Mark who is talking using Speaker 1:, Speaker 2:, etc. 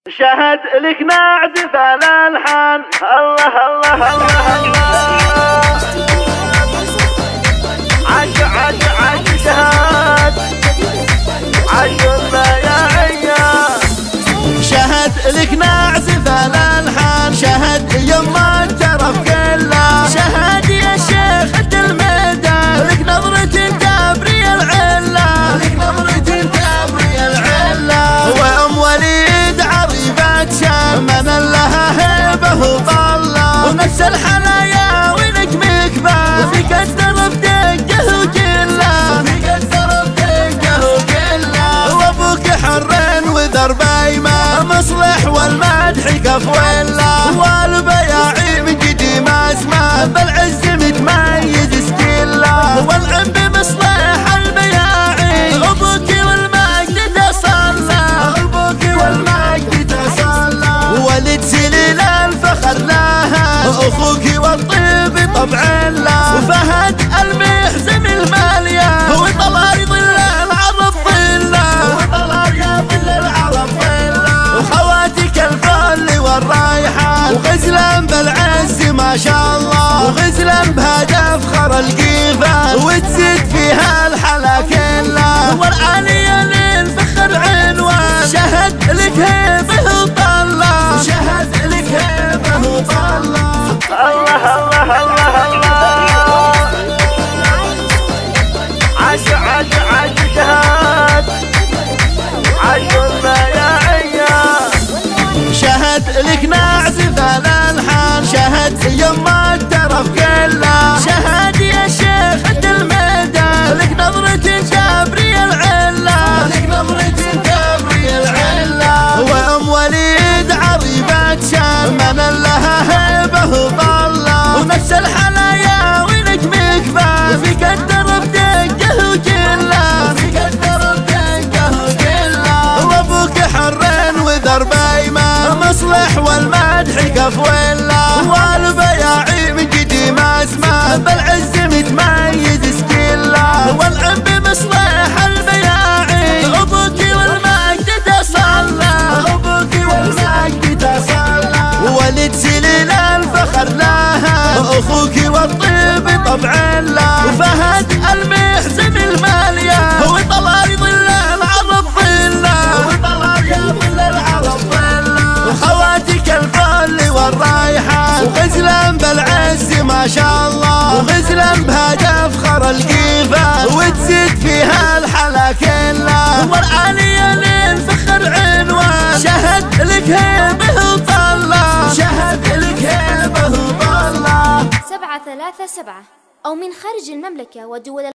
Speaker 1: شهد لك نعزف الالحان. الله الله الله الله. عش عش عش شهد عش البياعية. شهد لك نعزف الالحان. شهد يما الترف كله. شهد يا شيخ انت الميدان. لك نظرة تبري العلة. لك نظرة تبري العلة. وام وليد عريبة شام من لها هيبة وطلة. ونفس الحلايا ونجمك باب. فيك الدرب دقه وجله. فيك الدرب دقه وجله. وابوك حر وذرب ايمن. مصلح والمدح كف وله. والبياعي من قديم اسمه. بالعز متميز سكيله. والعم بمصلح البياعي. ابوك والمجد تصلى. ابوك والمجد تصلى. ولد سليل الفخر لها. اخوك والطيب طبع له. وفهد المحزم الماليه. وطلال ظل العرب ظله. وطلال يا ظل العرب ظله. وخواتك الفل والرايحه. وغزلا بالعز ما شاء الله. وغزلا بهدف خر القيفه. وتزيد فيها الحلا كله. والعاليه للفخر عنوان. شهد لك هيبه وطله. شهد لك هيبه وطله. الله الله الله الله. عش عش عش شهد عش البياعية. شهد لك نعزف الالحان. شهد يما الترف كله. شهد يا شيخ انت الميدان. لك نظرة تبري العلة. لك نظرة تبري العلة. وام وليد عريبة شام من لها هيبة وطلة. ونفس الحلايا ونجمك باب. فيك الدرب دقه وجله. فيك الدرب دقه وجله. وابوك حر وذرب ايمن. مصلح والمدح كف وله. والبياعي من قديم اسمه. بالعز متميز سكيله. والعم بمصلح البياعي. ابوك والمجد تصلى. ابوك والمجد تصلى. ولد سليل الفخر لها. اخوك والطيب طبع له. وفهد المحزم الماليه. وطلال ظل العرب ظله. وطلال يا ظل العرب ظله. وخواتك الفل والرايحه. وغزلا بالعز ما شاء الله. وغزلا بهدف خر القيفه. وتزيد فيها الحلا كله. والعاليه للفخر عنوان. شهد لك هيبه وطله. شهد لك هيبه وطله.
Speaker 2: 737 أو من خارج المملكة ودول